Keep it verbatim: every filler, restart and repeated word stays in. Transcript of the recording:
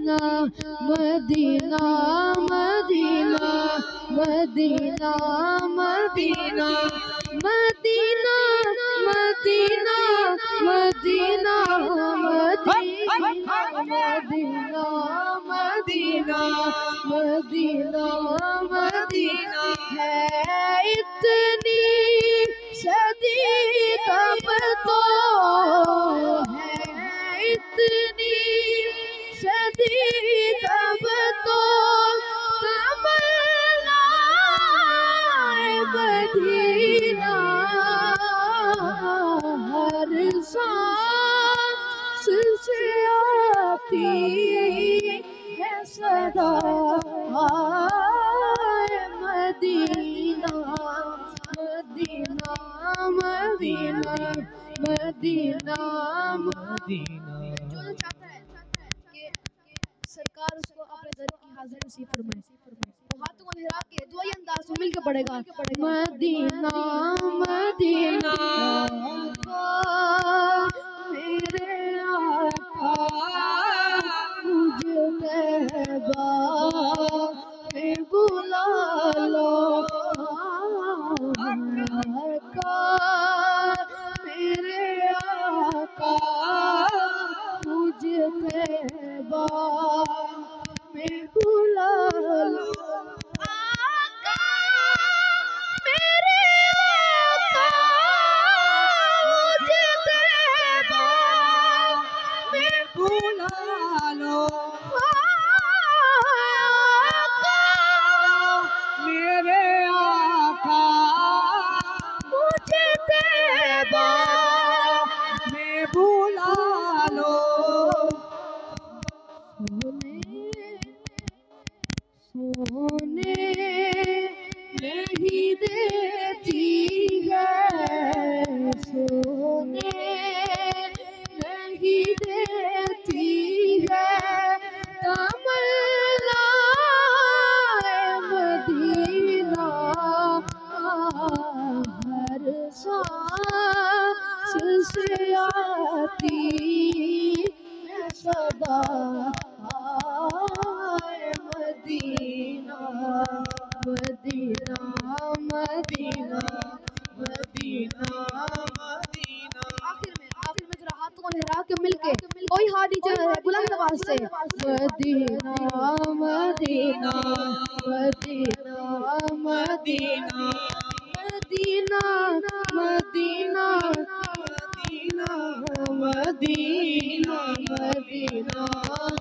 Medina Medina Medina Medina Medina Medina Medina Medina Medina Medina Medina Medina Medina है इतनी सदी कब तो है इतनी सदी कब तो तमन्ना मदीना हर सांस से आती है सदा Medina Medina Medina Medina Medina. जो चाहता है कि सरकार उसको अपने दर की हाजिर नसीब फरमाए, तो हाथों को लहरा के दुआई अंदाज में मिलकर पड़ेगा मदीना मदीना मेरे आका मुझे तैबा में बुला लो आका मेरे आका मुझे तैबा में बुला लो आका मेरे आका मुझे तैबा में बुला लो आका मेरे आका मुझे तैबा में बुला लो। सोने नहीं देती है सोने नहीं देती है तमन्ना मदीना हर सांस से आती है सदा Medina Medina Medina Medina Medina. आखिर में आखिर में जरा हाथों को लहरा के मिलके कोई हाथ नीचे बुलंद आवाज से Medina Medina Medina Medina Medina Medina Medina Medina Medina.